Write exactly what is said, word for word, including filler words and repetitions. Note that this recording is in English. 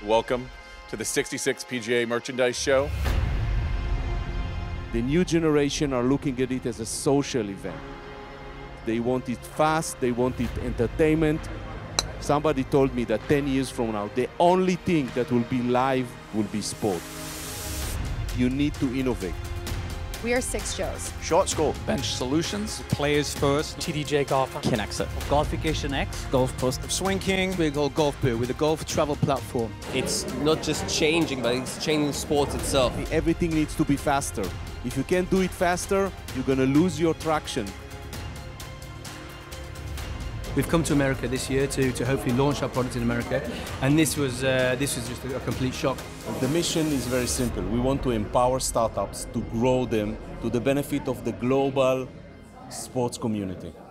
Welcome to the sixty-six P G A Merchandise Show. The new generation are looking at it as a social event. They want it fast, they want it entertainment. Somebody told me that ten years from now, the only thing that will be live will be sport. You need to innovate. We are six shows. Short Scope, Bench Solutions, Players First, T D J Golf, Kinexit, Golfication X, Golf Post, Swing King, Big old golf booth with a golf travel platform. It's not just changing, but it's changing the sport itself. Everything needs to be faster. If you can't do it faster, you're going to lose your traction. We've come to America this year to, to hopefully launch our product in America, and this was uh, this was just a, a complete shock. The mission is very simple. We want to empower startups to grow them to the benefit of the global sports community.